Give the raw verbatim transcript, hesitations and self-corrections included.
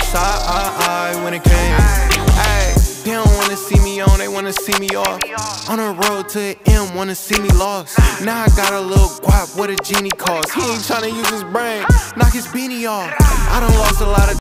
side when it came. Ay, they don't wanna see me on, they wanna see me off. On the road to an M, wanna see me lost. Now I got a little guap, what a genie cost. He ain't tryna use his brain, knock his beanie off. I done lost a lot of